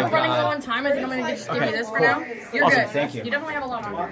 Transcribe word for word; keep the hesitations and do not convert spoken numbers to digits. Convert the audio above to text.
running low on time. I think I'm gonna just give Okay, you this for cool. now. You're Awesome, good. thank you. You definitely have a lot on.